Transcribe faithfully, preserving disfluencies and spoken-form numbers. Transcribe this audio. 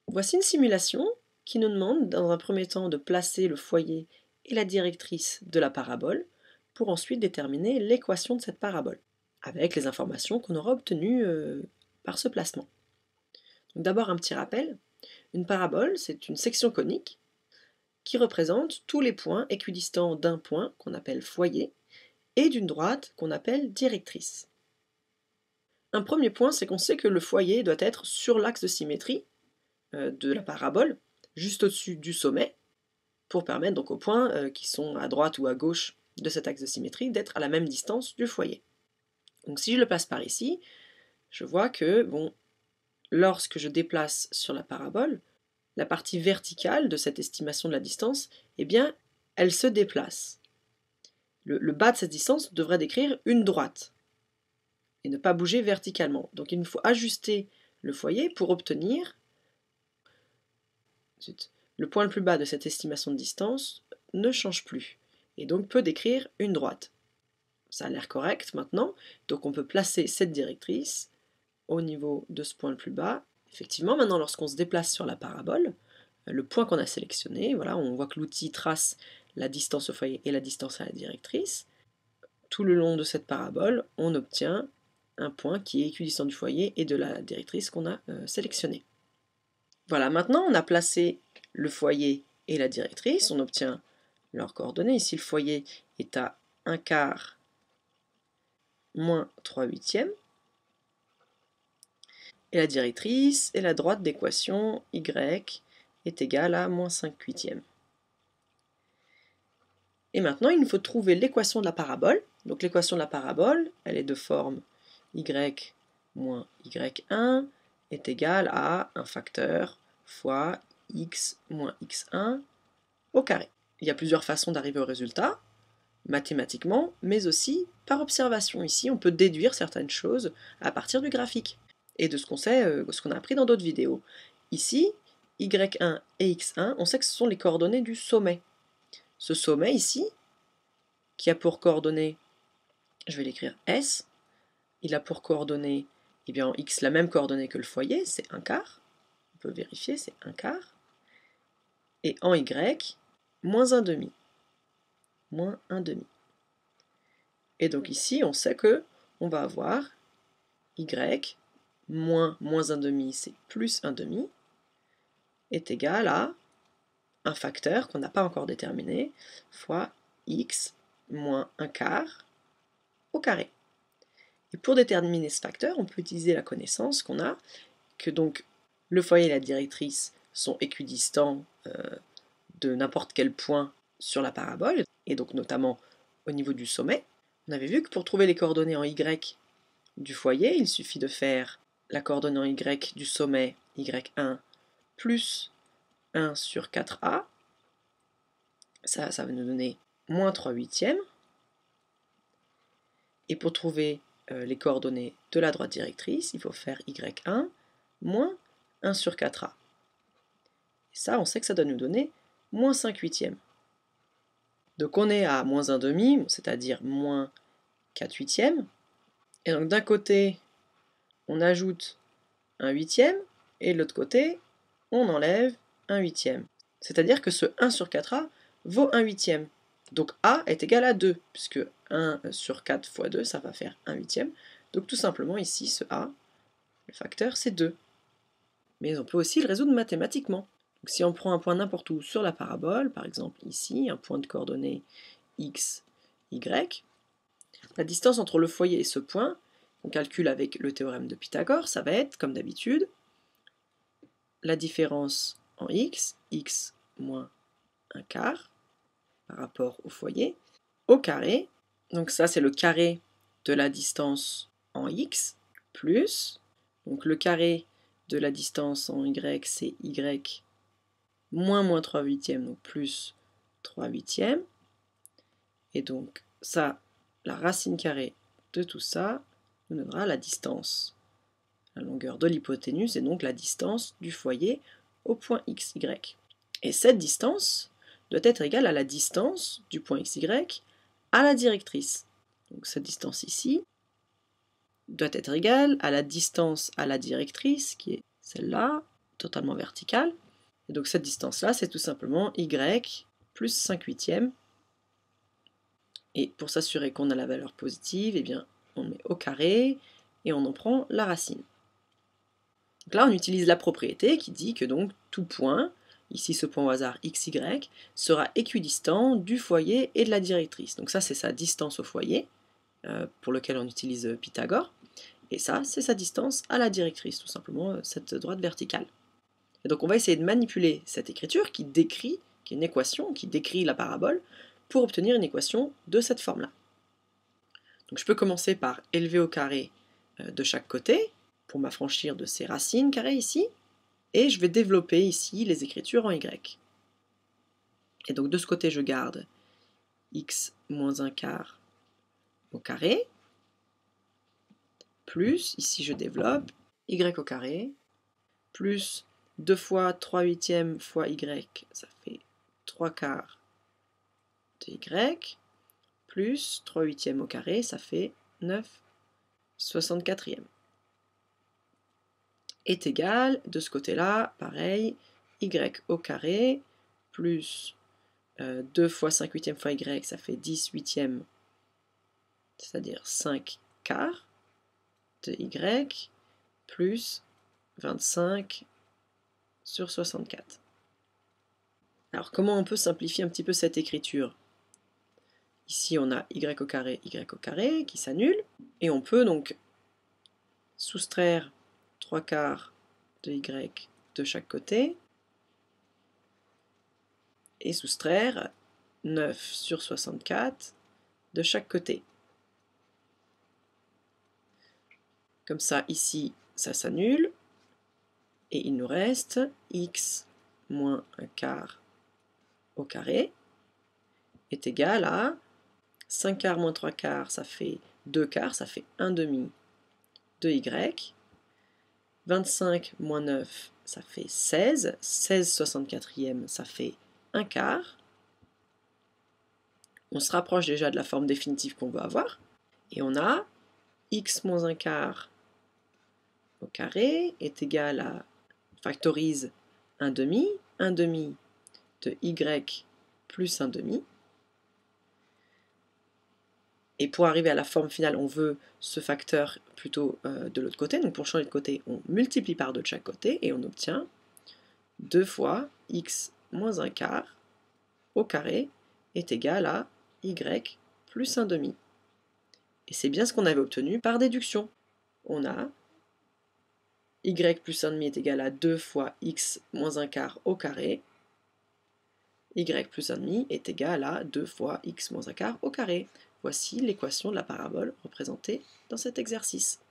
Voici une simulation qui nous demande dans un premier temps de placer le foyer et la directrice de la parabole pour ensuite déterminer l'équation de cette parabole, avec les informations qu'on aura obtenues euh, par ce placement. D'abord un petit rappel, une parabole c'est une section conique qui représente tous les points équidistants d'un point qu'on appelle foyer et d'une droite qu'on appelle directrice. Un premier point, c'est qu'on sait que le foyer doit être sur l'axe de symétrie euh, de la parabole, juste au-dessus du sommet, pour permettre donc aux points euh, qui sont à droite ou à gauche de cet axe de symétrie d'être à la même distance du foyer. Donc si je le place par ici, je vois que bon, lorsque je déplace sur la parabole, la partie verticale de cette estimation de la distance, eh bien, elle se déplace. Le, le bas de cette distance devrait décrire une droite et ne pas bouger verticalement. Donc il nous faut ajuster le foyer pour obtenir le point le plus bas de cette estimation de distance ne change plus et donc peut décrire une droite. Ça a l'air correct maintenant, donc on peut placer cette directrice au niveau de ce point le plus bas. Effectivement, maintenant lorsqu'on se déplace sur la parabole, le point qu'on a sélectionné, voilà, on voit que l'outil trace la distance au foyer et la distance à la directrice. Tout le long de cette parabole, on obtient un point qui est équidistant du foyer et de la directrice qu'on a euh, sélectionné. Voilà, maintenant on a placé le foyer et la directrice, on obtient leurs coordonnées. Ici le foyer est à un quart moins trois huitièmes. Et la directrice est la droite d'équation y est égale à moins cinq huitièmes. Et maintenant il nous faut trouver l'équation de la parabole. Donc l'équation de la parabole, elle est de forme y moins y un est égale à un facteur fois x moins x un au carré. Il y a plusieurs façons d'arriver au résultat, mathématiquement, mais aussi par observation. Ici, on peut déduire certaines choses à partir du graphique et de ce qu'on sait, euh, ce qu'on a appris dans d'autres vidéos. Ici, y un et x un, on sait que ce sont les coordonnées du sommet. Ce sommet ici, qui a pour coordonnées, je vais l'écrire S, il a pour coordonnées, eh bien en x la même coordonnée que le foyer, c'est un quart. On peut vérifier, c'est un quart. Et en y, moins un demi. Moins un demi. Et donc ici, on sait que on va avoir y moins moins un demi, c'est plus un demi, est égal à un facteur qu'on n'a pas encore déterminé, fois x moins un quart au carré. Et pour déterminer ce facteur, on peut utiliser la connaissance qu'on a, que donc le foyer et la directrice sont équidistants euh, de n'importe quel point sur la parabole, et donc notamment au niveau du sommet. On avait vu que pour trouver les coordonnées en y du foyer, il suffit de faire la coordonnée en y du sommet y un plus un sur quatre a. Ça, ça va nous donner moins trois huitièmes. Et pour trouver euh, les coordonnées de la droite directrice, il faut faire y un moins un sur quatre a. Et ça, on sait que ça doit nous donner moins cinq huitièmes. Donc on est à moins un demi, c'est-à-dire moins quatre huitièmes. Et donc d'un côté, on ajoute un huitième, et de l'autre côté, on enlève un huitième. C'est-à-dire que ce un sur quatre a vaut un huitième. Donc a est égal à deux, puisque un sur quatre fois deux, ça va faire un huitième. Donc tout simplement ici, ce a, le facteur, c'est deux. Mais on peut aussi le résoudre mathématiquement. Donc si on prend un point n'importe où sur la parabole, par exemple ici, un point de coordonnées x, y, la distance entre le foyer et ce point, on calcule avec le théorème de Pythagore, ça va être, comme d'habitude, la différence en x, x moins un quart, par rapport au foyer, au carré, donc ça c'est le carré de la distance en x, plus, donc le carré de la distance en y, c'est y moins moins trois huitièmes, donc plus trois huitièmes, et donc ça, la racine carrée de tout ça, nous donnera la distance, la longueur de l'hypoténuse, et donc la distance du foyer au point x, y. Et cette distance doit être égale à la distance du point x, y à la directrice. Donc cette distance ici doit être égale à la distance à la directrice, qui est celle-là, totalement verticale. Et donc cette distance-là, c'est tout simplement y plus cinq huitièmes. Et pour s'assurer qu'on a la valeur positive, eh bien, on met au carré et on en prend la racine. Donc là, on utilise la propriété qui dit que donc tout point, ici ce point au hasard xy, sera équidistant du foyer et de la directrice. Donc ça, c'est sa distance au foyer, euh, pour lequel on utilise Pythagore. Et ça, c'est sa distance à la directrice, tout simplement cette droite verticale. Et donc on va essayer de manipuler cette écriture qui décrit, qui est une équation, qui décrit la parabole, pour obtenir une équation de cette forme-là. Donc je peux commencer par élever au carré de chaque côté, pour m'affranchir de ces racines carrées ici, et je vais développer ici les écritures en y. Et donc de ce côté, je garde x moins un quart au carré, plus, ici je développe, y au carré, plus deux fois trois huitièmes fois y, ça fait trois quarts de y, plus trois huitièmes au carré, ça fait neuf soixante-quatrième. Est égal, de ce côté-là, pareil, y au carré, plus euh, deux fois cinq huitièmes fois y, ça fait dix huitièmes, c'est-à-dire cinq quarts de y, plus vingt-cinq sur soixante-quatre. Alors comment on peut simplifier un petit peu cette écriture? Ici on a y au carré, y au carré qui s'annule, et on peut donc soustraire trois quarts de y de chaque côté, et soustraire neuf sur soixante-quatre de chaque côté. Comme ça, ici, ça s'annule, et il nous reste x moins un quart au carré est égal à cinq quarts moins trois quarts, ça fait deux quarts, ça fait un demi de y. vingt-cinq moins neuf, ça fait seize. seize soixante-quatrième, ça fait un quart. On se rapproche déjà de la forme définitive qu'on veut avoir. Et on a x moins un quart au carré est égal à, factorise un demi, un demi de y plus un demi. Et pour arriver à la forme finale, on veut ce facteur plutôt euh, de l'autre côté. Donc pour changer de côté, on multiplie par deux de chaque côté et on obtient deux fois x moins un quart au carré est égal à y plus un demi. Et c'est bien ce qu'on avait obtenu par déduction. On a y plus un demi est égal à deux fois x moins un quart au carré. Y plus un demi est égal à deux fois x moins un quart au carré. Voici l'équation de la parabole représentée dans cet exercice.